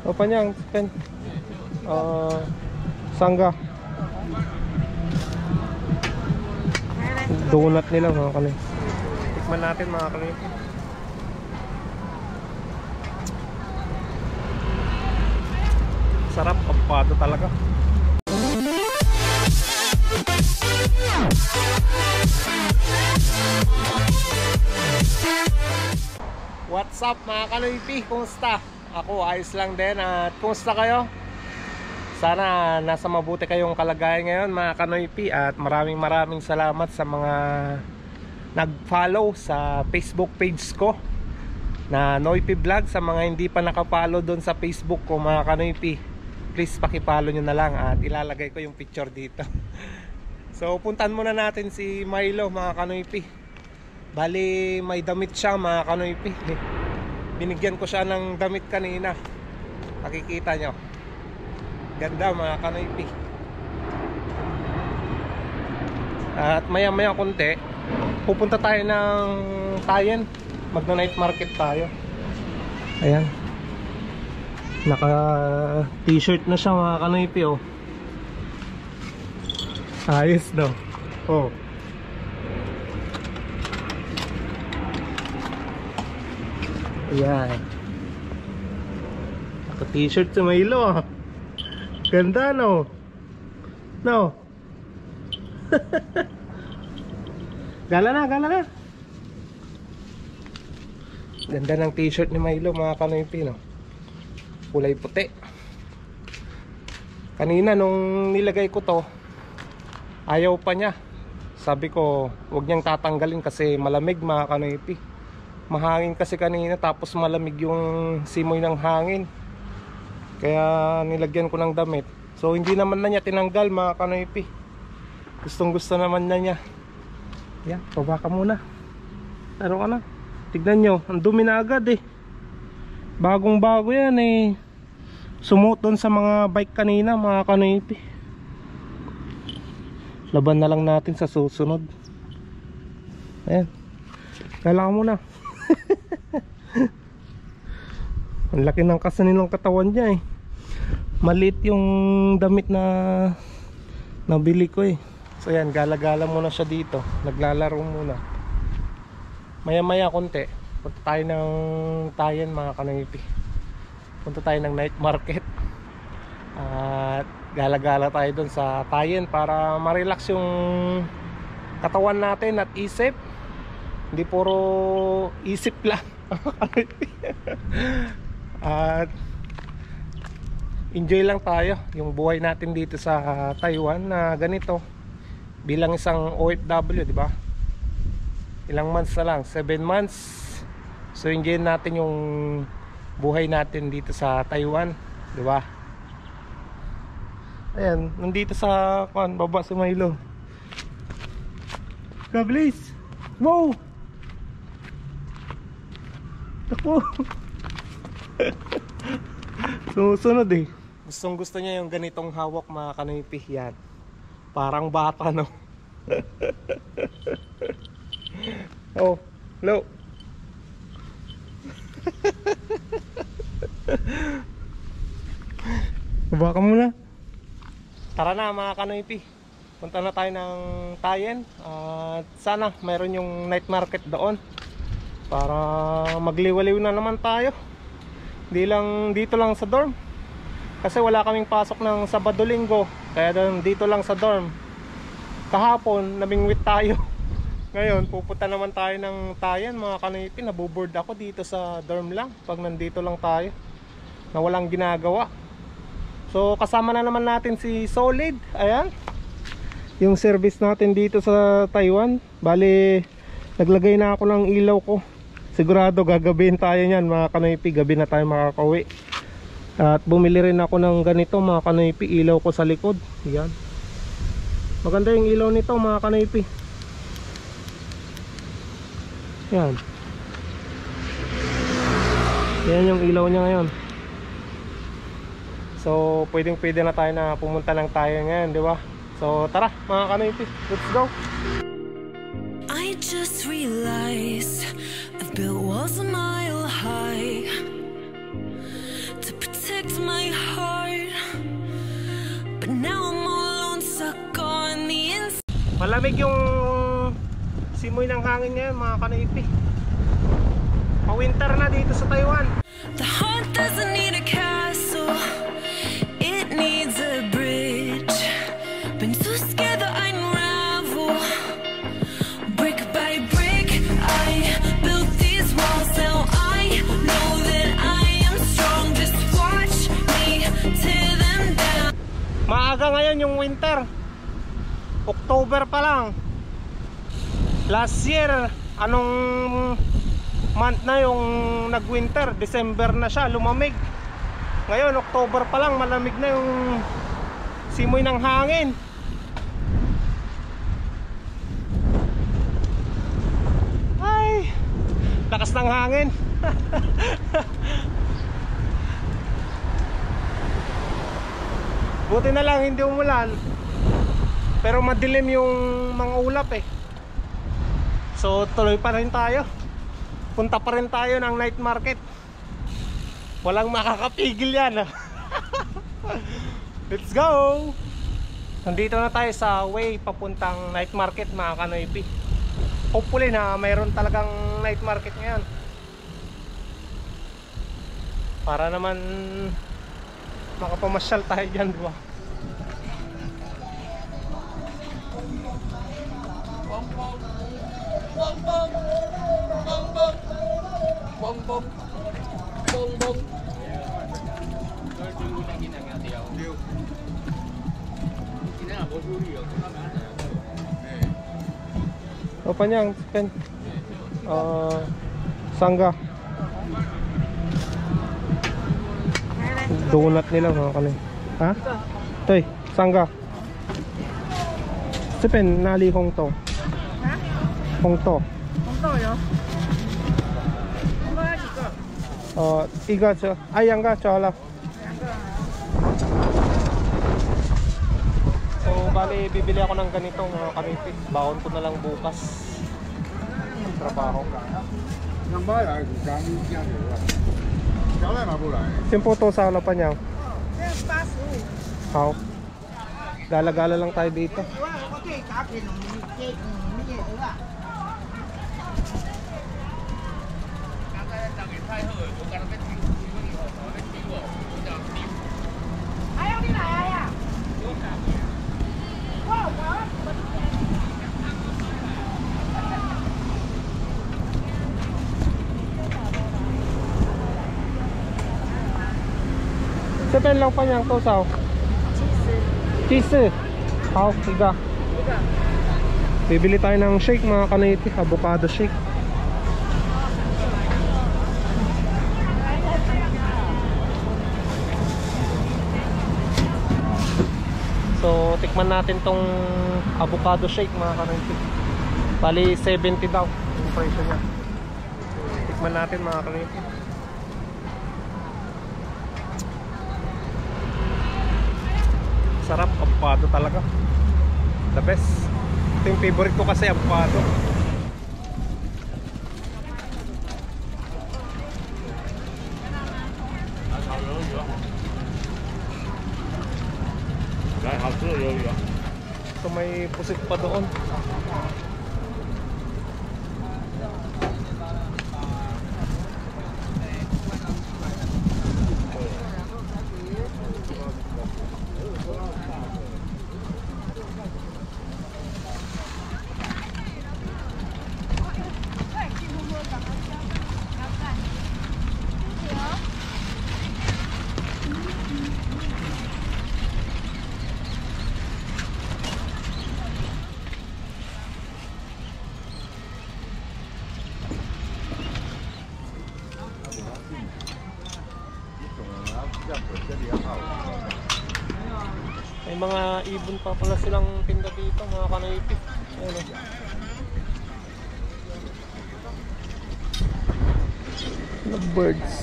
Apa niya? Pen. Sangga. Donut nila mga kanay. Tikman natin mga kanay. Sarap, kapado talaga. What's up mga kanoypi? Kumusta? Ako ayos lang din. At kumusta kayo? Sana nasa mabuti kayong kalagayan ngayon mga kanoypi. At maraming salamat sa mga nag-follow sa Facebook page ko na Noypi Vlog. Sa mga hindi pa nakapollow doon sa Facebook ko mga kanoypi, please pakipollow nyo na lang at ilalagay ko yung picture dito. So puntan muna natin si Milo mga kanoypi. Bali may damit siya mga kanoypi. Binigyan ko siya ng damit kanina. Nakikita nyo, ganda mga kanoypi. At maya konti pupunta tayo ng Tayen. Magna night market tayo. Ayan, naka t-shirt na siya mga kanoypi. Oh, ayos daw. Oh, ayan, naka t-shirt si Milo. Ganda no? No? Gala na. Ganda ng t-shirt ni Milo mga kanoypi, no? Kulay puti. Kanina nung nilagay ko to, ayaw pa niya. Sabi ko huwag niyang tatanggalin kasi malamig mga kanoypi. Mahangin kasi kanina, tapos malamig yung simoy ng hangin. Kaya nilagyan ko ng damit. So hindi naman na niya tinanggal mga kanoypi. Gustong gusto naman na niya. Yan, baba ka muna. Taro ka na. Tignan nyo, ang dumi na agad eh. Bagong bago yan eh. Sumuot doon sa mga bike kanina mga kanoypi. Laban na lang natin sa susunod. Ayan, kala ka muna. Ang laki ng kasanilang katawan niya eh. Maliit yung damit na nabili ko eh. So yan, gala-gala muna siya dito. Naglalaro muna. Maya konti punta tayo ng Tayen mga kanoypi. Punta tayo ng night market. At gala-gala tayo dun sa Tayen para ma-relax yung katawan natin at isip. Hindi puro isip lang. At enjoy lang tayo yung buhay natin dito sa Taiwan na ganito. Bilang isang OFW, di ba? Ilang months na lang, 7 months. So enjoy natin yung buhay natin dito sa Taiwan, di ba? Ayan, nandito sa baba si Milo. God bless. Wow! Ako. Susunod eh. Gustong gusto niya yung ganitong hawak mga kanoypi. Yan, parang bata no. Oh, hello. Baba ka muna. Tara na mga kanoypi, punta na tayo ng Tayen. At sana mayroon yung night market doon para magliwaliw na naman tayo. Hindi lang dito lang sa dorm kasi wala kaming pasok ng Sabado Linggo. Kaya dito lang sa dorm. Kahapon namingwit tayo. Ngayon pupunta naman tayo ng Tayen mga kanoypi. Naboboard ako dito sa dorm lang pag nandito lang tayo na walang ginagawa. So kasama na naman natin si Solid. Ayan, yung service natin dito sa Taiwan. Bali naglagay na ako ng ilaw ko. Sigurado gagabihin tayo niyan mga kanoypi. Gabi na tayo makakauwi. At bumili rin ako ng ganito mga kanoypi, ilaw ko sa likod. Yan, maganda yung ilaw nito mga kanoypi. Yan, yan yung ilaw niya ngayon. So pwede na tayo na pumunta ng Tayen ngayon, di ba? So tara mga kanoypi, let's go. I just realized I've built walls a mile high to protect protect my heart, but now I'm all alone, stuck on the inside. Malamig yung simoy ng hangin ngayon mga kanipi. Pa-winter na dito sa Taiwan. The heart doesn't need a castle, it needs a bridge. Been too scared that I unravel. Brick by brick, I built these walls. Now I know that I am strong. Just watch me tear them down. Maaga ngayon yung winter. October pa lang. Last year, anong month na yung nag-winter? December na siya, lumamig. Ngayon, October pa lang, malamig na yung simoy ng hangin. Ay, lakas ng hangin. Buti na lang hindi umulan. Pero madilim yung mga ulap eh. So tuloy pa rin tayo. Punta pa rin tayo ng night market. Walang makakapigil yan. Let's go! Nandito na tayo sa way papuntang night market mga kanoypi. Hopefully na mayroon talagang night market ngayon. Para naman makapamasyal tayo dyan, diba? Apa niya? Pen? Sangga. Donut nila mga kanay. Ha? Toy, sangga. Sipen, nali hong to. Ha? Hong to. 红豆有，红豆要几个？ 一个就两个就好了。 两个啊。 So bali bibili ako ng ganito mga kanipi. Baon ko na lang bukas ng trabaho. 两包呀，刚加的吧？加来嘛不来。 Simpo to sa ano pa niya. 这85。 How? Gala-gala lang tayo dito. 我最搞这种这没得对吧？ 还有你来呀 Sepen lang pa niyang tosaw. Cheese. How? Iga. Bibili tayo ng shake mga kaniti. Avocado shake. So tikman natin tong avocado shake mga kaniti. Bali 70 daw yung presyo niya. Tikman natin mga kaniti. Sarap, avocado talaga. The best. Ito yung favorite ko kasi, avocado. So may pusit pa doon. May mga ibon pa pala silang tinda dito mga kanaipit. Ayun o. Lovebirds.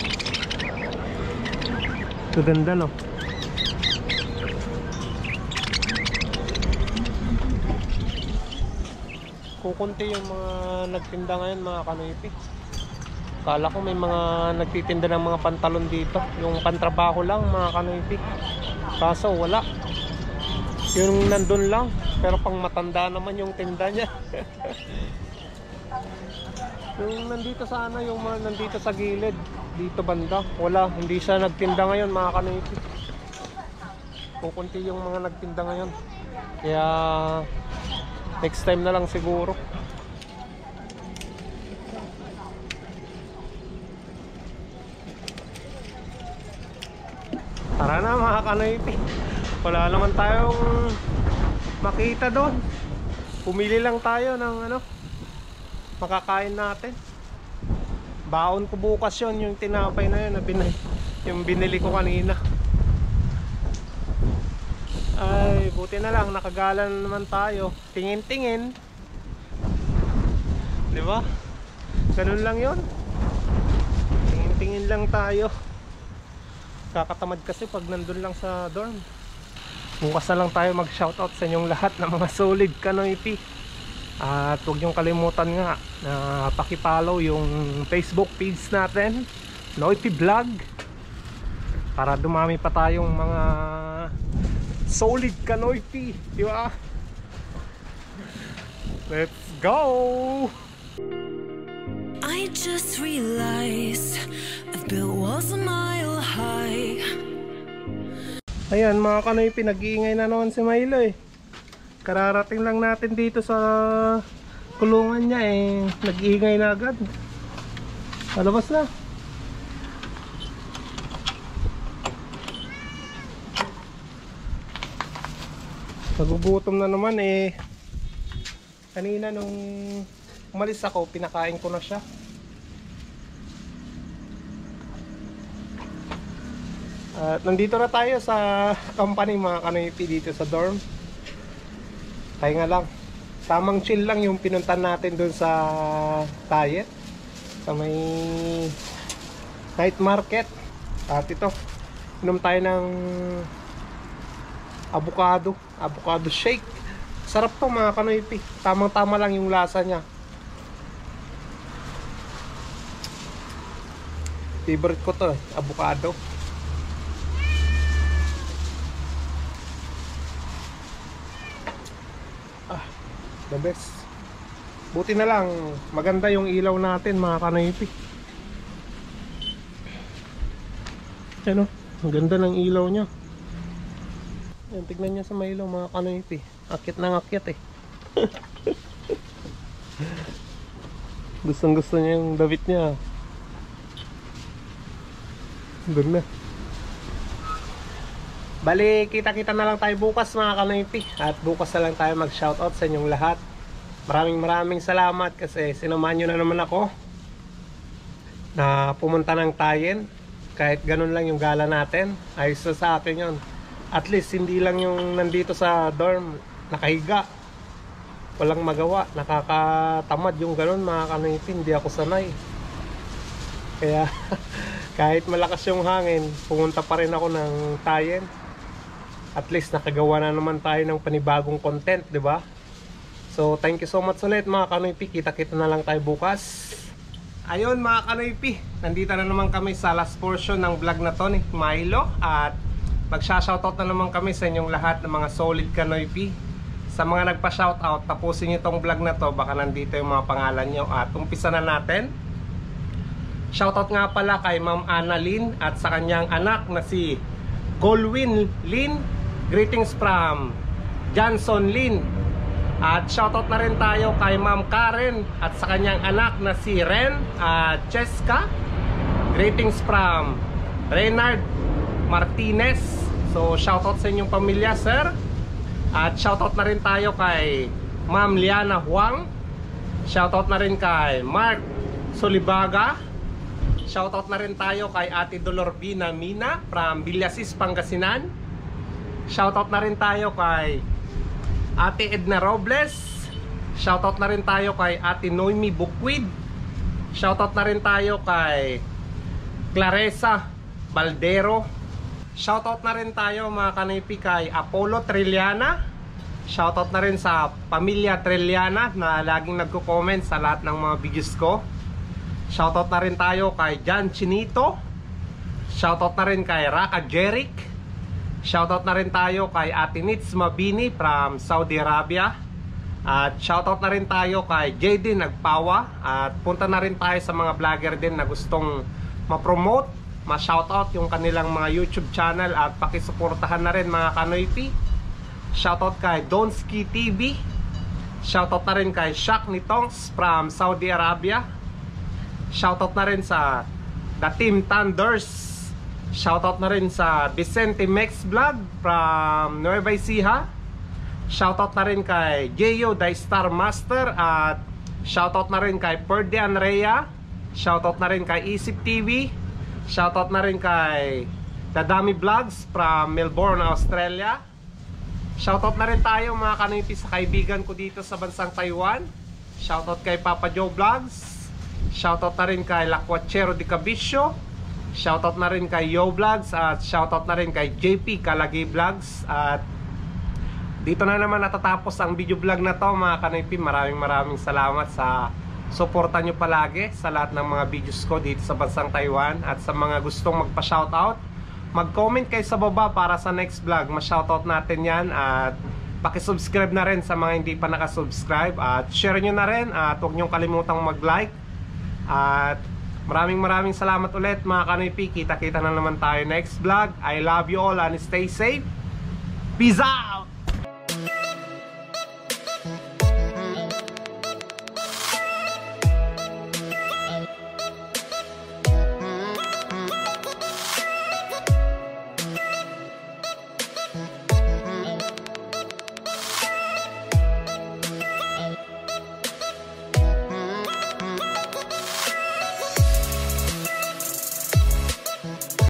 Ito ganda no. kukunti yung mga nagtinda ngayon mga kanoypi. Kala ko may mga nagtitinda ng mga pantalon dito, yung pantrabaho lang mga kanoypi. Kaso wala. Yung nandun lang, pero pang matanda naman yung tinda niya. Yung nandito sana, yung mga nandito sa gilid, dito banda, wala, hindi siya nagtinda ngayon mga kanoypi. Kukunti yung mga nagtinda ngayon. Kaya next time na lang siguro. Tara na mga kanoypi. Wala naman tayong makita doon. Pumili lang tayo ng ano makakain natin. Baon ko bukas yun, yung tinapay na yun na yung binili ko kanina. Ay, buti na lang nakagala na naman tayo. Tingin-tingin. Di ba? Ganun lang yun. Tingin-tingin lang tayo. Kakatamad kasi pag nandun lang sa dorm. Bukas na lang tayo mag-shoutout sa inyong lahat ng mga solid kanoypi. At huwag niyong kalimutan nga na paki-follow yung Facebook page natin, Noypi Vlog, para dumami pa tayong mga solid kanoypi, di ba? Let's go! I just realized I've built walls a mile high. Ayan mga kanoypi, nag-iingay na naman si Milo eh. Kararating lang natin dito sa kulungan niya eh, nag-iingay na agad. Palabas na. Nagugutom na naman eh. Kanina nung umalis ako, pinakain ko na siya. At nandito na tayo sa company mga kanoypi dito sa dorm. Kaya nga lang, tamang chill lang yung pinuntan natin dun sa Tayet, sa may night market. At ito, inom tayo ng avocado shake. Sarap to mga kanoypi, tamang tama lang yung lasa nya. Favorite ko to, avocado. The best. Buti na lang maganda yung ilaw natin mga kanoypi. Yan o, ang ganda ng ilaw nya. Yan, tignan nyo sa may ilaw mga kanoypi. Akit ng akit eh. Gustong gusto niya yung damit niya. Doon na. Bali, kita-kita na lang tayo bukas mga kanoypi. At bukas na lang tayo mag-shoutout sa inyong lahat. Maraming salamat kasi sinamahan nyo na naman ako na pumunta ng Tayen. Kahit ganun lang yung gala natin, ayos na sa akin yun. At least hindi lang yung nandito sa dorm nakahiga, walang magawa, nakakatamad yung ganun mga kanoypi. Hindi ako sanay. Kaya kahit malakas yung hangin, pumunta pa rin ako ng Tayen. At least nakagawa na naman tayo ng panibagong content, di ba? So thank you so much ulit mga kanoypi. Kita-kita na lang tayo bukas. Ayun mga kanoypi, nandito na naman kami sa last portion ng vlog na to ni Milo. At magsha-shoutout na naman kami sa inyong lahat ng mga solid kanoypi. Sa mga nagpa-shoutout, tapusin nyo tong vlog na to, baka nandito yung mga pangalan nyo. At umpisa na natin. Shoutout nga pala kay Ma'am Ana Lynn at sa kanyang anak na si Golwin Lynn. Greetings from Johnson Lynn. At shoutout na rin tayo kay Ma'am Karen at sa kanyang anak na si Ren at Cheska. Greetings from Renard Martinez. So shoutout sa inyong pamilya, sir. At shoutout na rin tayo kay Ma'am Liana Huang. Shoutout na rin kay Mark Solibaga. Shoutout na rin tayo kay Ate Dolorbina Mina from Villasis, Pangasinan. Shoutout na rin tayo kay Ate Edna Robles. Shoutout na rin tayo kay Ate Noemi Bukwid. Shoutout na rin tayo kay Claresa Baldero. Shoutout na rin tayo mga kanoypi kay Apollo Trilliana. Shoutout na rin sa Pamilya Trilliana na laging nagko-comment sa lahat ng mga videos ko. Shoutout na rin tayo kay John Chinito. Shoutout na rin kay Raka Jeric. Shoutout na rin tayo kay Ate Nits Mabini from Saudi Arabia. At shoutout na rin tayo kay JD Nagpawa. At punta na rin tayo sa mga vlogger din na gustong ma-promote, ma-shoutout yung kanilang mga YouTube channel. At pakisuportahan na rin mga Kanoy P. Shoutout kay Donski TV. Shoutout na rin kay Shaq Nitongs from Saudi Arabia. Shoutout na rin sa The Team Thunders. Shoutout na rin sa Vicente Mex Vlog from Nueva Ecija. Shoutout na rin kay Jeyo The Star Master. At shoutout na rin kay Perdian Rhea. Shoutout na rin kay Isip TV. Shoutout na rin kay Dadami Vlogs from Melbourne, Australia. Shoutout na rin tayo mga Kanoy P sa kaibigan ko dito sa bansang Taiwan. Shoutout kay Papa Joe Vlogs. Shoutout na rin kay Lacuachero de Cabisyo. Shoutout na rin kay Yo Vlogs. At shoutout na rin kay JP Kalagi Vlogs. At dito na naman natatapos ang video vlog na to mga Kanoy P. Maraming salamat sa suporta nyo palagi sa lahat ng mga videos ko dito sa bansang Taiwan. At sa mga gustong magpa-shoutout, mag-comment kayo sa baba para sa next vlog ma-shoutout natin yan. At pakisubscribe na rin sa mga hindi pa nakasubscribe. At share nyo na rin. At huwag nyo kalimutang mag-like. At maraming salamat ulit mga Kanoy P. Kita-kita na naman tayo next vlog. I love you all and stay safe. Peace out!